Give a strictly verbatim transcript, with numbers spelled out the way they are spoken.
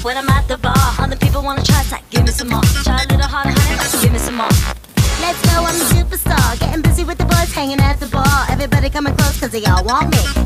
when I'm at the bar. Other people wanna try, it's like, give me some more. Try a little harder, honey, give me some more. Let's go, I'm a superstar. Getting busy with the boys, hanging at the bar. Everybody coming close cause they all want me.